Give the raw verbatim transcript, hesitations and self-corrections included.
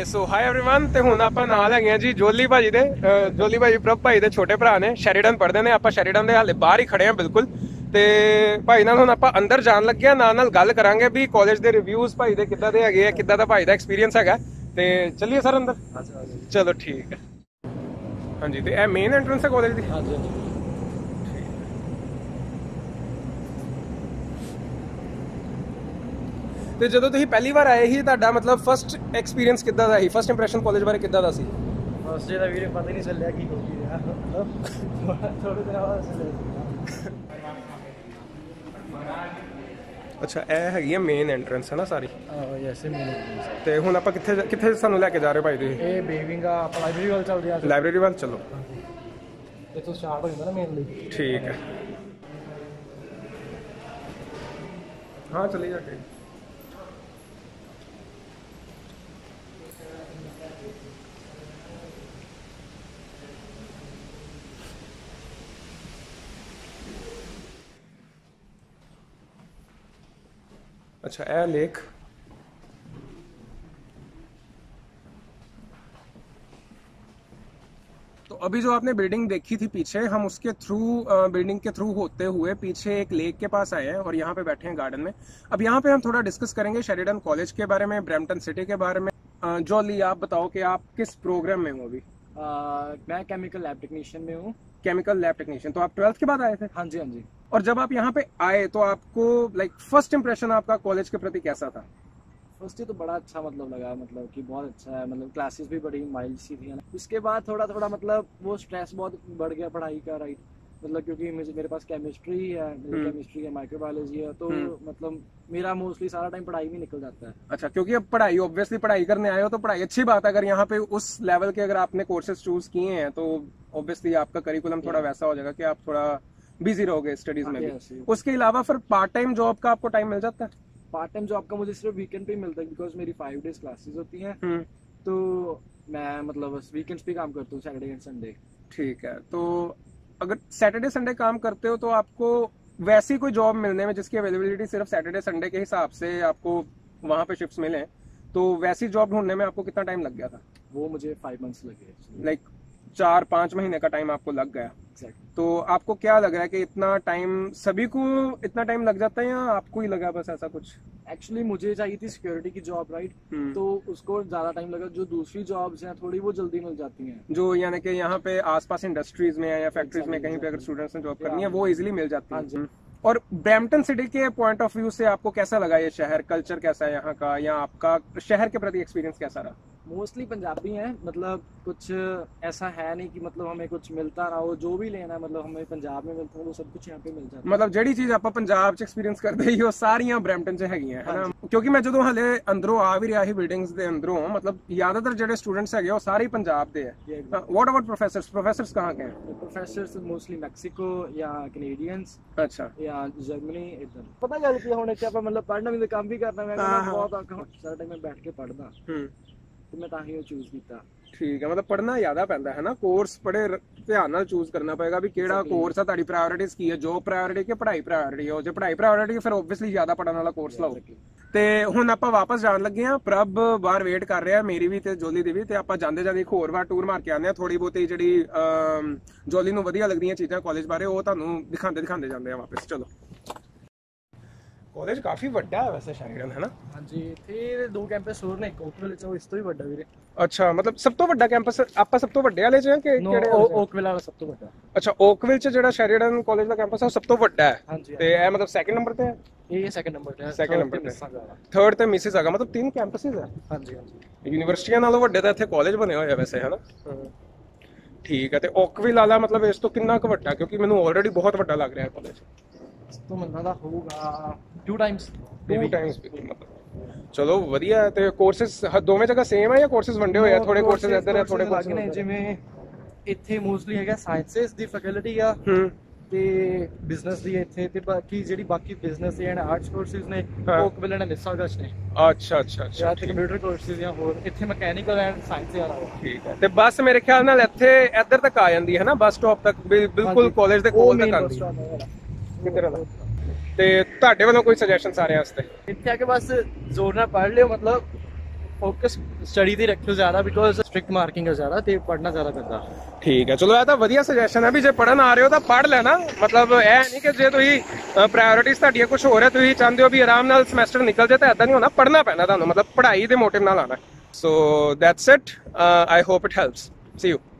सो high everyone ते हुण आपां नाल हैगे जी जोली भाजी दे जोली भाजी प्रभ भाई दे छोटे भरा ने शेरिडन पढ़दे ने आपां शेरिडन दे हाले बाहर ही खड़े हैं बिल्कुल ते भाई नाल हुण आपां अंदर जान लगे नाल नाल गल करांगे भी कॉलेज दे रिव्यूज भाई दे किद्दां दे हैगे किद्दां दा भाई दा एक्सपीरियंस हैगा ते चलिए सर अंदर चलो ठीक है। हाँ जी ते ए मेन एंट्रेंस है कॉलेज दी। हाँ जी ਤੇ ਜਦੋਂ ਤੁਸੀਂ ਪਹਿਲੀ ਵਾਰ ਆਏ ਸੀ ਤੁਹਾਡਾ ਮਤਲਬ ਫਸਟ ਐਕਸਪੀਰੀਅੰਸ ਕਿੱਦਾਂ ਦਾ ਸੀ ਫਸਟ ਇੰਪ੍ਰੈਸ਼ਨ ਕਾਲਜ ਬਾਰੇ ਕਿੱਦਾਂ ਦਾ ਸੀ? ਫਸਟ ਡੇ ਦਾ ਵੀਰੇ ਪਤਾ ਹੀ ਨਹੀਂ ਚੱਲਿਆ ਕੀ ਹੋ ਗਿਆ ਮਤਲਬ ਥੋੜੇ ਦਿਨਾਂ ਬਾਅਦ ਚੱਲਿਆ। ਅੱਛਾ ਇਹ ਹੈਗੀ ਆ ਮੇਨ ਐਂਟਰੈਂਸ ਹੈ ਨਾ ਸਾਰੀ? ਹਾਂ ਯੈਸੇ ਮੇਨ ਐਂਟਰੈਂਸ। ਤੇ ਹੁਣ ਆਪਾਂ ਕਿੱਥੇ ਕਿੱਥੇ ਸਾਨੂੰ ਲੈ ਕੇ ਜਾ ਰਹੇ ਭਾਈ ਤੁਸੀਂ? ਇਹ ਬੇਵਿੰਗ ਆ ਆਪਾਂ ਲਾਇਬ੍ਰੇਰੀ ਵੱਲ ਚੱਲਦੇ ਆ। ਲਾਇਬ੍ਰੇਰੀ ਵੱਲ ਚਲੋ ਇੱਥੋਂ ਸਟਾਰਟ ਹੋ ਜਾਂਦਾ ਨਾ ਮੇਨਲੀ। ਠੀਕ ਹੈ ਹਾਂ ਚਲੀ ਜਾ ਕੇ। अच्छा ए लेक तो अभी जो आपने बिल्डिंग देखी थी पीछे हम उसके थ्रू बिल्डिंग के थ्रू होते हुए पीछे एक लेक के पास आए हैं और यहाँ पे बैठे हैं गार्डन में। अब यहाँ पे हम थोड़ा डिस्कस करेंगे शेरिडन कॉलेज के बारे में ब्रैम्पटन सिटी के बारे में। जॉली आप बताओ कि आप किस प्रोग्राम में हो अभी? आ, मैं केमिकल लैब टेक्नीशियन में हूँ। केमिकल लैब टेक्नीशियन तो आप ट्वेल्थ के बाद आए थे? हाँ जी हाँ जी। और जब आप यहाँ पे आए तो आपको लाइक फर्स्ट इंप्रेशन आपका कॉलेज के प्रति कैसा था? फर्स्ट तो बड़ा अच्छा मतलब लगा मतलब कि बहुत अच्छा है मतलब क्लासेस भी बड़ी माइल्ड सी थी। उसके बाद थोड़ा थोड़ा मतलब वो स्ट्रेस बहुत बढ़ गया पढ़ाई का राइट मतलब क्योंकि मुझे मेरे पास केमिस्ट्री है केमिस्ट्री है माइक्रोबायोलॉजी है तो मतलब मेरा मोस्टली सारा टाइम पढ़ाई में निकल जाता है। अच्छा क्योंकि अब पढ़ाई ऑब्वियसली पढ़ाई करने आए हो तो पढ़ाई अच्छी बात है। अगर यहाँ पे उस लेवल के अगर आपने कोर्सेज चूज किए हैं तो ऑब्वियसली आपका करिकुलम थोड़ा वैसा हो जाएगा कि आप थोड़ा बिजी रहोगे स्टडीज में भी। उसके अलावा फिर पार्ट टाइम जॉब का आपको टाइम मिल जाता है? पार्ट टाइम जॉब का मुझे सिर्फ वीकेंड पे ही मिलता है बिकॉज मेरी फाइव डेज क्लासेस होती हैं तो मैं मतलब वीकेंड्स पे काम करता हूँ सैटरडे एंड संडे। ठीक है तो अगर सैटरडे संडे काम करते हो तो आपको वैसी कोई जॉब मिलने में जिसकी अवेलेबिलिटी सिर्फ सैटरडे संडे के हिसाब से आपको वहाँ पे शिफ्ट्स मिले तो वैसी जॉब ढूंढने में आपको कितना टाइम लग गया था? वो मुझे फाइव मंथ्स लगे। लाइक चार पाँच महीने का टाइम आपको लग गया। exactly. तो आपको क्या लग रहा है कि इतना टाइम सभी को इतना टाइम लग जाता है या आपको ही लगा बस ऐसा कुछ? एक्चुअली मुझे चाहिए थी सिक्योरिटी की जॉब राइट तो उसको ज्यादा टाइम लगा। जो दूसरी जॉब्स हैं थोड़ी वो जल्दी मिल जाती हैं जो यानी कि यहाँ पे आसपास इंडस्ट्रीज में या फैक्ट्रीज में कहीं पे अगर स्टूडेंट्स ने जॉब करनी है वो इजिली मिल जाती है। और ब्रैम्पटन सिटी के पॉइंट ऑफ व्यू से आपको कैसा लगा ये शहर? कल्चर कैसा है यहाँ का या आपका शहर के प्रति एक्सपीरियंस कैसा रहा? मोस्टली पंजाबी हैं मतलब कुछ ऐसा है नहीं कि मतलब हमें कुछ मिलता ना हो जो भी लेना है मतलब हमें पंजाब में मिलता है वो सब कुछ यहाँ पे मिल जाता है। मतलब ਜਿਹੜੀ ਚੀਜ਼ ਆਪਾਂ ਪੰਜਾਬ ਚ ਐਕਸਪੀਰੀਅੰਸ ਕਰਦੇ ਹੀ ਉਹ ਸਾਰੀਆਂ ਬ੍ਰੈਂਪਟਨ ਚ ਹੈਗੀਆਂ ਹੈ ਨਾ ਕਿਉਂਕਿ ਮੈਂ ਜਦੋਂ ਹਲੇ ਅੰਦਰੋਂ ਆ ਵੀ ਰਿਹਾ ਸੀ ਬਿਲਡਿੰਗਸ ਦੇ ਅੰਦਰੋਂ मतलब ਜ਼ਿਆਦਾਤਰ ਜਿਹੜੇ ਸਟੂਡੈਂਟਸ ਹੈਗੇ ਉਹ ਸਾਰੇ ਪੰਜਾਬ ਦੇ ਹੈ। What about professors? प्रोफेसर्स कहाँ के हैं? प्रोफेसर्स मोस्टली मैक्सिको या कैनेडियंस अच्छा या जर्मनी इधर। पता गल की हुण इत्थे ਆਪਾਂ मतलब पढ़ना भी काम भी करना मैं बहुत सारा टाइम मैं बैठ के पढ़दा ਤੇ ਮੈਂ ਤਾਂ ਹੀ ਉਹ ਚੂਜ਼ ਕੀਤਾ। ਠੀਕ ਹੈ ਮਤਲਬ ਪੜ੍ਹਨਾ ਜ਼ਿਆਦਾ ਪੈਂਦਾ ਹੈ ਨਾ ਕੋਰਸ ਬੜੇ ਧਿਆਨ ਨਾਲ ਚੂਜ਼ ਕਰਨਾ ਪਏਗਾ ਵੀ ਕਿਹੜਾ ਕੋਰਸ ਆ ਤੁਹਾਡੀ ਪ੍ਰਾਇੋਰਟੀਜ਼ ਕੀ ਹੈ ਜੋਬ ਪ੍ਰਾਇੋਰਟੀ ਕਿ ਪੜ੍ਹਾਈ ਪ੍ਰਾਇੋਰਟੀ ਹੋ। ਜੇ ਪੜ੍ਹਾਈ ਪ੍ਰਾਇੋਰਟੀ ਫਿਰ ਓਬਵੀਅਸਲੀ ਜ਼ਿਆਦਾ ਪੜ੍ਹਨ ਵਾਲਾ ਕੋਰਸ ਲਓ। ਤੇ ਹੁਣ ਆਪਾਂ ਵਾਪਸ ਜਾਣ ਲੱਗੇ ਆ ਪ੍ਰਭ ਬਾਹਰ ਵੇਟ ਕਰ ਰਿਹਾ ਮੇਰੀ ਵੀ ਤੇ ਜੋਲੀ ਦੀ ਵੀ ਤੇ ਆਪਾਂ ਜਾਂਦੇ ਜਾਂਦੇ ਇੱਕ ਹੋਰ ਵਾਰ ਟੂਰ ਮਾਰ ਕੇ ਆਉਂਦੇ ਆ ਥੋੜੀ ਬਹੁਤੀ ਜਿਹੜੀ ਜੋਲੀ ਨੂੰ ਵਧੀਆ ਲੱਗਦੀਆਂ ਚੀਜ਼ਾਂ ਕਾਲਜ ਬਾਰੇ ਉਹ ਤੁਹਾਨੂੰ ਦਿਖਾਉਂਦੇ ਦਿਖਾਉਂਦੇ ਜਾਂਦੇ ਆ ਵਾਪਸ। ਚਲੋ कॉलेज काफी ਵੱਡਾ ਹੈ ਵੈਸੇ ਸ਼ੈਰਿਡਨ ਹੈ ਨਾ? ਹਾਂਜੀ ਇੱਥੇ ਦੋ ਕੈਂਪਸ ਹੋਰ ਨੇ ਇੱਕ ਓਕਵਿਲ ਚ ਇਸ ਤੋਂ ਵੀ ਵੱਡਾ ਵੀਰੇ। ਅੱਛਾ ਮਤਲਬ ਸਭ ਤੋਂ ਵੱਡਾ ਕੈਂਪਸ ਆਪਾਂ ਸਭ ਤੋਂ ਵੱਡੇ ਵਾਲੇ ਚ ਹਾਂ ਕਿ ਕਿਹੜੇ? ਓਕਵਿਲ ਵਾਲਾ ਸਭ ਤੋਂ ਵੱਡਾ। ਅੱਛਾ ਓਕਵਿਲ ਚ ਜਿਹੜਾ ਸ਼ੈਰਿਡਨ ਕਾਲਜ ਦਾ ਕੈਂਪਸ ਹੈ ਉਹ ਸਭ ਤੋਂ ਵੱਡਾ ਹੈ। ਹਾਂਜੀ ਤੇ ਇਹ ਮਤਲਬ ਸੈਕਿੰਡ ਨੰਬਰ ਤੇ ਹੈ? ਇਹ ਸੈਕਿੰਡ ਨੰਬਰ ਤੇ ਹੈ। ਸੈਕਿੰਡ ਨੰਬਰ ਤੇ ਥਰਡ ਤੇ ਮਿਸਿਸਾਗਾ ਮਤਲਬ ਤਿੰਨ ਕੈਂਪਸਿਸ ਹੈ। ਹਾਂਜੀ ਹਾਂਜੀ ਯੂਨੀਵਰਸਿਟੀਆਂ ਨਾਲੋਂ ਵੱਡੇ ਤਾਂ ਇੱਥੇ ਕਾਲਜ ਬਣੇ ਹੋਏ ਆ ਵੈਸੇ ਹੈ ਨਾ? ਠੀਕ ਹੈ ਤੇ ਓਕਵਿਲ ਵਾਲਾ ਮਤਲਬ ਇਸ ਤੋਂ ਕਿੰਨਾ ਕੁ ਵੱਡਾ ਕਿਉਂਕਿ ਮੈਨੂੰ ਆਲਰੇਡੀ ਬਹੁਤ ਵੱਡਾ ਲੱਗ ਰਿਹਾ ਕਾਲਜ। ਇਸ ਤੋਂ ਮੈਨੂੰ ਲੱਗਦਾ ਹੋਊਗਾ ਟੂ ਟਾਈਮਸ ਟੂ ਟਾਈਮਸ ਮਤਲਬ ਚਲੋ ਵਧੀਆ। ਤੇ ਕੋਰਸਸ ਦੋਵੇਂ ਜਗ੍ਹਾ ਸੇਮ ਹੈ ਜਾਂ ਕੋਰਸਸ ਵੰਡੇ ਹੋਏ ਆ? ਥੋੜੇ ਕੋਰਸਸ ਇੱਧਰ ਹੈ ਥੋੜੇ ਕੋਰਸਸ ਨੇ ਜਿਵੇਂ ਇੱਥੇ ਮੋਸਟਲੀ ਹੈਗਾ ਸਾਇੰਸਸ ਦੀ ਫੈਕਲਟੀ ਆ ਤੇ ਬਿਜ਼ਨਸ ਦੀ ਇੱਥੇ ਤੇ ਬਾਕੀ ਜਿਹੜੀ ਬਾਕੀ ਬਿਜ਼ਨਸ ਦੇ ਐਂਡ ਆਰਟਸ ਕੋਰਸਸ ਨੇ ਓਕਵਿਲ ਐਂਡ ਮਿਸਾਗਸ ਨੇ। ਅੱਛਾ ਅੱਛਾ ਅੱਛਾ ਤੇ ਕੰਪਿਊਟਰ ਕੋਰਸਸ ਜਾਂ ਹੋਰ ਇੱਥੇ ਮਕੈਨੀਕਲ ਐਂਡ ਸਾਇੰਸ ਆ ਰਹਾ। ਠੀਕ ਹੈ ਤੇ ਬੱਸ ਮੇਰੇ ਖਿਆਲ ਨਾਲ ਇੱਥੇ ਇੱਧਰ ਤੱਕ ਆ ਜਾਂਦੀ ਹੈ ਨਾ ਬੱਸ ਸਟਾਪ ਤੱਕ ਬਿਲਕੁਲ ਕਾਲਜ ਦੇ ਕੋਲ ਤੱਕ ਆਉਂਦੀ ਹੈ। ਕਿੱਧਰ ਵਾਲਾ ਤੇ ਤੁਹਾਡੇ ਵੱਲੋਂ ਕੋਈ ਸੁਜੈਸ਼ਨ ਸਾਰਿਆਂ ਵਾਸਤੇ? ਇੱਥੇ ਆ ਕੇ ਬਸ ਜ਼ੋਰ ਨਾਲ ਪੜ੍ਹ ਲਿਓ ਮਤਲਬ ਫੋਕਸ ਸਟੱਡੀ ਤੇ ਰੱਖਿਓ ਜ਼ਿਆਦਾ, ਬਿਕੋਜ਼ ਸਟ੍ਰਿਕਟ ਮਾਰਕਿੰਗ ਹੈ ਜ਼ਿਆਦਾ ਤੇ ਪੜ੍ਹਨਾ ਜ਼ਿਆਦਾ ਪੈਂਦਾ। ਠੀਕ ਹੈ, ਚਲੋ ਇਹ ਤਾਂ ਵਧੀਆ ਸੁਜੈਸ਼ਨ ਹੈ ਵੀ ਜੇ ਪੜ੍ਹਨ ਆ ਰਹੇ ਹੋ ਤਾਂ ਪੜ੍ਹ ਲੈਣਾ। ਮਤਲਬ ਇਹ ਨਹੀਂ ਕਿ ਜੇ ਤੁਸੀਂ ਪ੍ਰਾਇੋਰਟੀਜ਼ ਤੁਹਾਡੀਆਂ ਕੁਝ ਹੋਰ ਹੈ, ਤੁਸੀਂ ਚਾਹੁੰਦੇ ਹੋ ਵੀ ਆਰਾਮ ਨਾਲ ਸਮੈਸਟਰ ਨਿਕਲ ਜਾਏ, ਤਾਂ ਇਦਾਂ ਨਹੀਂ ਹੋਣਾ, ਪੜ੍ਹਨਾ ਪੈਣਾ ਤੁਹਾਨੂੰ, ਮਤਲਬ ਪੜ੍ਹਾਈ ਦੇ ਮੋਟਿਵ ਨਾਲ ਆਉਣਾ। So that's it, I hope it helps, see you.